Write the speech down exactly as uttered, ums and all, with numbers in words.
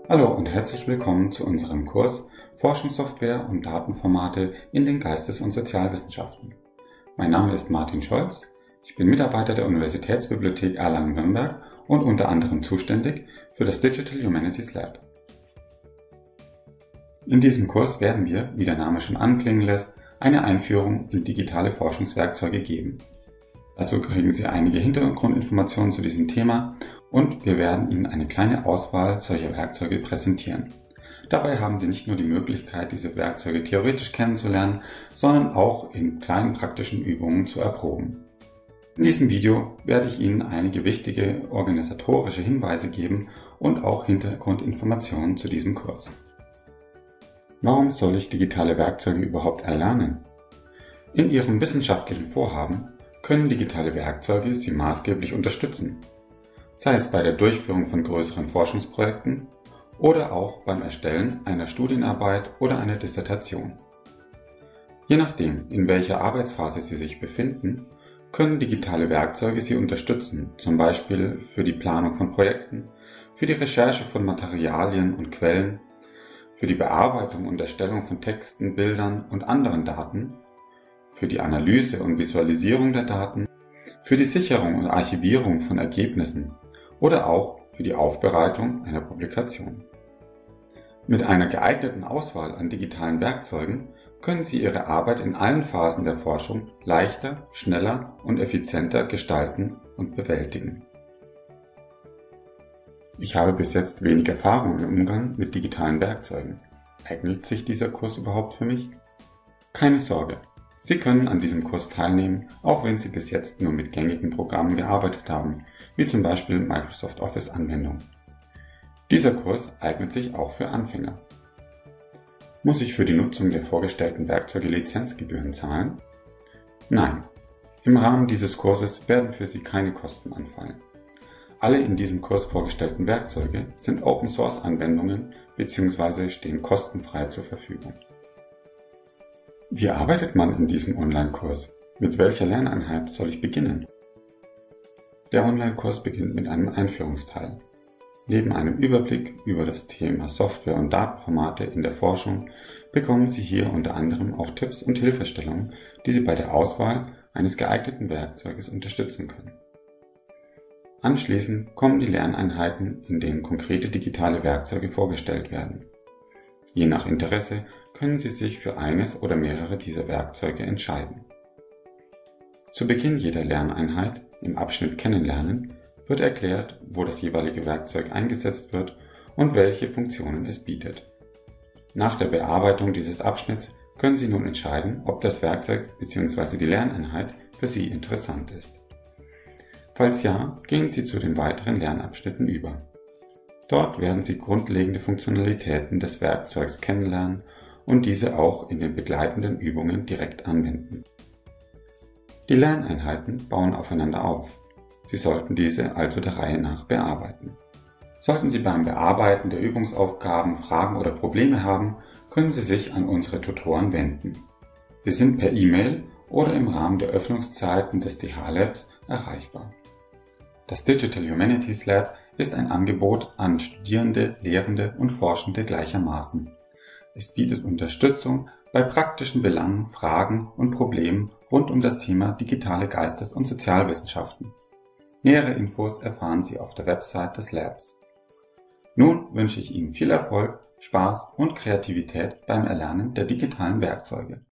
Hallo und herzlich willkommen zu unserem Kurs Forschungssoftware und Datenformate in den Geistes- und Sozialwissenschaften. Mein Name ist Martin Scholz, ich bin Mitarbeiter der Universitätsbibliothek Erlangen-Nürnberg und unter anderem zuständig für das Digital Humanities Lab. In diesem Kurs werden wir, wie der Name schon anklingen lässt, eine Einführung in digitale Forschungswerkzeuge geben. Dazu kriegen Sie einige Hintergrundinformationen zu diesem Thema und wir werden Ihnen eine kleine Auswahl solcher Werkzeuge präsentieren. Dabei haben Sie nicht nur die Möglichkeit, diese Werkzeuge theoretisch kennenzulernen, sondern auch in kleinen praktischen Übungen zu erproben. In diesem Video werde ich Ihnen einige wichtige organisatorische Hinweise geben und auch Hintergrundinformationen zu diesem Kurs. Warum soll ich digitale Werkzeuge überhaupt erlernen? In Ihrem wissenschaftlichen Vorhaben können digitale Werkzeuge Sie maßgeblich unterstützen, sei es bei der Durchführung von größeren Forschungsprojekten oder auch beim Erstellen einer Studienarbeit oder einer Dissertation. Je nachdem, in welcher Arbeitsphase Sie sich befinden, können digitale Werkzeuge Sie unterstützen, zum Beispiel für die Planung von Projekten, für die Recherche von Materialien und Quellen, für die Bearbeitung und Erstellung von Texten, Bildern und anderen Daten, für die Analyse und Visualisierung der Daten, für die Sicherung und Archivierung von Ergebnissen oder auch für die Aufbereitung einer Publikation. Mit einer geeigneten Auswahl an digitalen Werkzeugen können Sie Ihre Arbeit in allen Phasen der Forschung leichter, schneller und effizienter gestalten und bewältigen. Ich habe bis jetzt wenig Erfahrung im Umgang mit digitalen Werkzeugen. Eignet sich dieser Kurs überhaupt für mich? Keine Sorge, Sie können an diesem Kurs teilnehmen, auch wenn Sie bis jetzt nur mit gängigen Programmen gearbeitet haben, wie zum Beispiel Microsoft Office-Anwendungen. Dieser Kurs eignet sich auch für Anfänger. Muss ich für die Nutzung der vorgestellten Werkzeuge Lizenzgebühren zahlen? Nein, im Rahmen dieses Kurses werden für Sie keine Kosten anfallen. Alle in diesem Kurs vorgestellten Werkzeuge sind Open-Source-Anwendungen bzw. stehen kostenfrei zur Verfügung. Wie arbeitet man in diesem Online-Kurs? Mit welcher Lerneinheit soll ich beginnen? Der Online-Kurs beginnt mit einem Einführungsteil. Neben einem Überblick über das Thema Software und Datenformate in der Forschung bekommen Sie hier unter anderem auch Tipps und Hilfestellungen, die Sie bei der Auswahl eines geeigneten Werkzeuges unterstützen können. Anschließend kommen die Lerneinheiten, in denen konkrete digitale Werkzeuge vorgestellt werden. Je nach Interesse können Sie sich für eines oder mehrere dieser Werkzeuge entscheiden. Zu Beginn jeder Lerneinheit im Abschnitt Kennenlernen wird erklärt, wo das jeweilige Werkzeug eingesetzt wird und welche Funktionen es bietet. Nach der Bearbeitung dieses Abschnitts können Sie nun entscheiden, ob das Werkzeug bzw. die Lerneinheit für Sie interessant ist. Falls ja, gehen Sie zu den weiteren Lernabschnitten über. Dort werden Sie grundlegende Funktionalitäten des Werkzeugs kennenlernen und diese auch in den begleitenden Übungen direkt anwenden. Die Lerneinheiten bauen aufeinander auf. Sie sollten diese also der Reihe nach bearbeiten. Sollten Sie beim Bearbeiten der Übungsaufgaben Fragen oder Probleme haben, können Sie sich an unsere Tutoren wenden. Wir sind per E-Mail oder im Rahmen der Öffnungszeiten des D H-Labs erreichbar. Das Digital Humanities Lab ist ein Angebot an Studierende, Lehrende und Forschende gleichermaßen. Es bietet Unterstützung bei praktischen Belangen, Fragen und Problemen rund um das Thema digitale Geistes- und Sozialwissenschaften. Nähere Infos erfahren Sie auf der Website des Labs. Nun wünsche ich Ihnen viel Erfolg, Spaß und Kreativität beim Erlernen der digitalen Werkzeuge.